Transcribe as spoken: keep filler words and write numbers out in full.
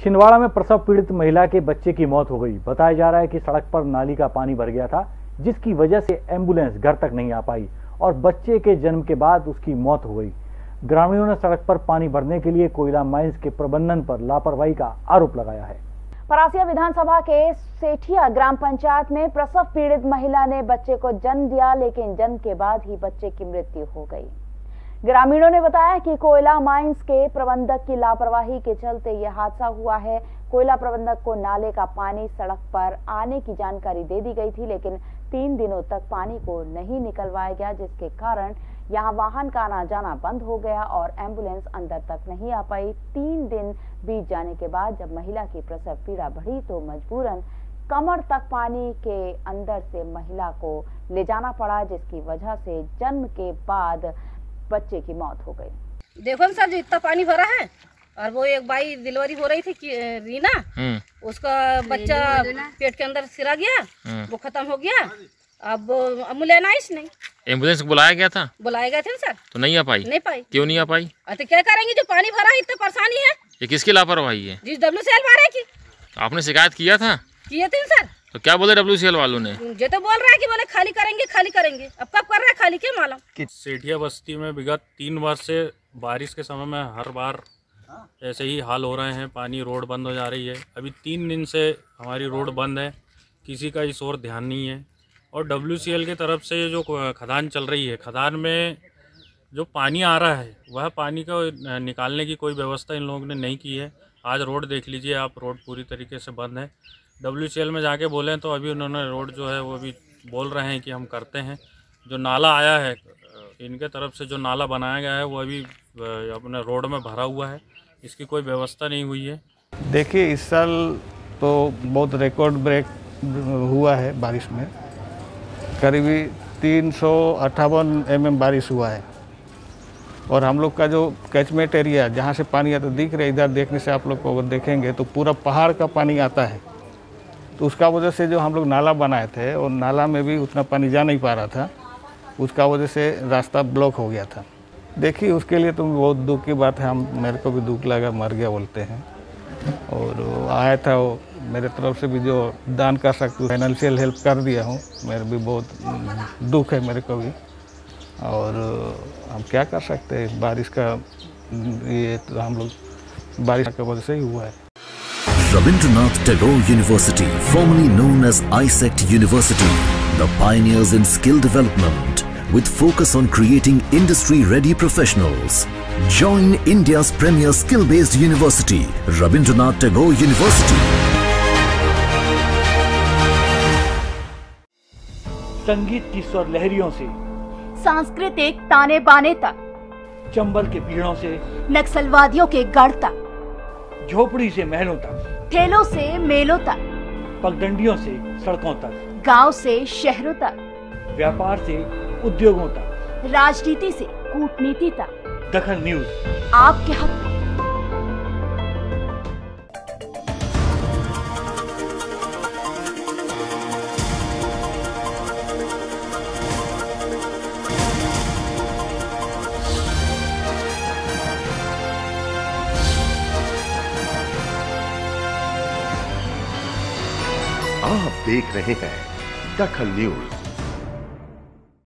छिंदवाड़ा में प्रसव पीड़ित महिला के बच्चे की मौत हो गई। बताया जा रहा है कि सड़क पर नाली का पानी भर गया था, जिसकी वजह से एम्बुलेंस घर तक नहीं आ पाई और बच्चे के जन्म के बाद उसकी मौत हो गई। ग्रामीणों ने सड़क पर पानी भरने के लिए कोयला माइंस के प्रबंधन पर लापरवाही का आरोप लगाया है। परासिया विधानसभा के सेठिया ग्राम पंचायत में प्रसव पीड़ित महिला ने बच्चे को जन्म दिया, लेकिन जन्म के बाद ही बच्चे की मृत्यु हो गई। ग्रामीणों ने बताया कि कोयला माइंस के प्रबंधक की लापरवाही के चलते यह हादसा हुआ है। कोयला प्रबंधक को नाले का पानी सड़क पर आने की जानकारी दे दी गई थी, लेकिन तीन दिनों तक पानी को नहीं निकलवाया गया, जिसके कारण यहां वाहन का आना जाना बंद हो गया और एम्बुलेंस अंदर तक नहीं आ पाई। तीन दिन बीत जाने के बाद जब महिला की प्रसव पीड़ा बढ़ी तो मजबूरन कमर तक पानी के अंदर से महिला को ले जाना पड़ा, जिसकी वजह से जन्म के बाद बच्चे की मौत हो गई। देखो ना सर, जो इतना पानी भरा है और वो एक बाई डिलीवरी हो रही थी कि रीना, उसका बच्चा पेट के अंदर सिरा गया, वो खत्म हो गया। अब एम्बुलेंस नहीं, एम्बुलेंस बुलाया गया था, बुलाए गए थे सर, तो नहीं आ पाई। नहीं पाई। क्यों नहीं आ पाई? तो क्या करेंगे, जो पानी भरा है, इतनी परेशानी है। ये किसकी लापरवाही है? जिस डब्ल्यू सी एल वाले की। आपने शिकायत किया था? किए थे सर। तो क्या बोले डब्ल्यू सी एल वालों ने? जो तो बोल रहा है कि बोले खाली करेंगे खाली करेंगे, अब कब कर रहा है खाली, क्या मालूम। सेठिया बस्ती में विगत तीन वर्ष से बारिश के समय में हर बार ऐसे ही हाल हो रहे हैं, पानी रोड बंद हो जा रही है। अभी तीन दिन से हमारी रोड बंद है, किसी का इस ओर ध्यान नहीं है। और डब्ल्यू सी एल की तरफ से जो खदान चल रही है, खदान में जो पानी आ रहा है वह पानी को निकालने की कोई व्यवस्था इन लोगों ने नहीं की है। आज रोड देख लीजिए आप, रोड पूरी तरीके से बंद है। डब्ल्यू सी एल में जाके बोलें तो अभी उन्होंने रोड जो है वो भी बोल रहे हैं कि हम करते हैं। जो नाला आया है इनके तरफ से, जो नाला बनाया गया है वो अभी अपने रोड में भरा हुआ है, इसकी कोई व्यवस्था नहीं हुई है। देखिए, इस साल तो बहुत रिकॉर्ड ब्रेक हुआ है बारिश में। करीबी तीन सौ अट्ठावन एम एम बारिश हुआ है और हम लोग का जो कैचमेंट एरिया जहाँ से पानी आता दिख रहा है, इधर देखने से आप लोग को अगर देखेंगे तो पूरा पहाड़ का पानी आता है। तो उसका वजह से जो हम लोग नाला बनाए थे और नाला में भी उतना पानी जा नहीं पा रहा था, उसका वजह से रास्ता ब्लॉक हो गया था। देखिए, उसके लिए तो बहुत दुख की बात है, हम मेरे को भी दुख लगा, मर गया बोलते हैं। और आया था वो, मेरे तरफ से भी जो दान कर सकती हूँ फाइनेंशियल हेल्प कर दिया हूँ। मेरे भी बहुत दुख है मेरे को भी, और हम क्या कर सकते हैं, बारिश का ये तो हम लोग बारिश की वजह से ही हुआ है। Rabindranath Tagore University, formerly known as I S E C T University, the pioneers in skill development with focus on creating industry-ready professionals. Join India's premier skill-based university, Rabindranath Tagore University. संगीत की स्वर लहरियों से सांस्कृतिक ताने बाने तक, चंबल के पीड़ों से नक्सलवादियों के गढ़ तक, झोपड़ी से महलों तक, ठेलों से मेलों तक, पगडंडियों से सड़कों तक, गांव से शहरों तक, व्यापार से उद्योगों तक, राजनीति से कूटनीति तक, दखल न्यूज आपके हक में। आप देख रहे हैं दखल न्यूज।